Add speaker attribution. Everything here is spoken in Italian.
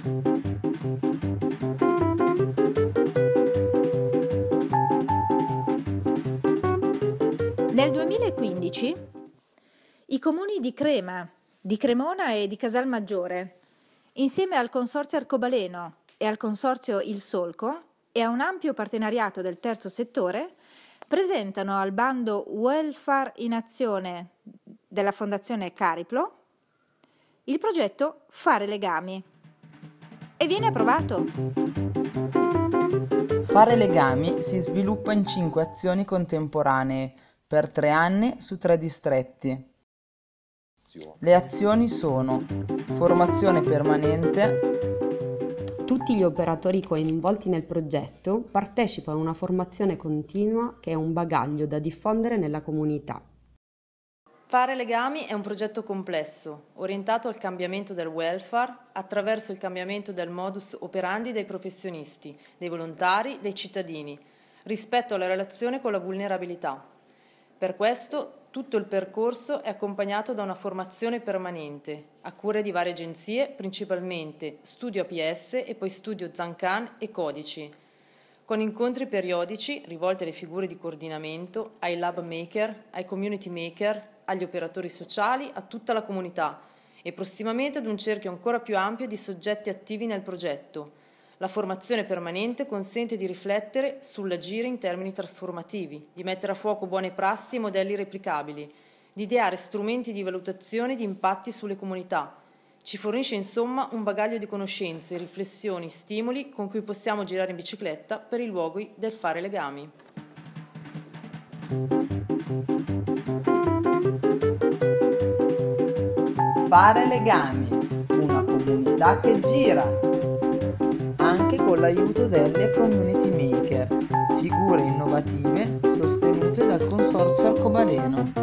Speaker 1: Nel 2015 i comuni di Crema, di Cremona e di Casalmaggiore, insieme al Consorzio Arcobaleno e al Consorzio Il Solco e a un ampio partenariato del terzo settore, presentano al bando Welfare in Azione della Fondazione Cariplo il progetto Fare Legami e viene approvato.
Speaker 2: Fare Legami si sviluppa in 5 azioni contemporanee per 3 anni su 3 distretti. Le azioni sono: formazione permanente.
Speaker 3: Tutti gli operatori coinvolti nel progetto partecipano a una formazione continua che è un bagaglio da diffondere nella comunità.
Speaker 4: Fare Legami è un progetto complesso, orientato al cambiamento del welfare attraverso il cambiamento del modus operandi dei professionisti, dei volontari, dei cittadini, rispetto alla relazione con la vulnerabilità. Per questo tutto il percorso è accompagnato da una formazione permanente, a cura di varie agenzie, principalmente Studio APS e poi Studio Zancan e Codici, con incontri periodici rivolti alle figure di coordinamento, ai lab maker, ai community maker, agli operatori sociali, a tutta la comunità e prossimamente ad un cerchio ancora più ampio di soggetti attivi nel progetto. La formazione permanente consente di riflettere sull'agire in termini trasformativi, di mettere a fuoco buone prassi e modelli replicabili, di ideare strumenti di valutazione di impatti sulle comunità. Ci fornisce insomma un bagaglio di conoscenze, riflessioni, stimoli con cui possiamo girare in bicicletta per i luoghi del fare legami.
Speaker 2: Fare Legami, una comunità che gira, anche con l'aiuto delle community maker, figure innovative sostenute dal Consorzio Arcobaleno.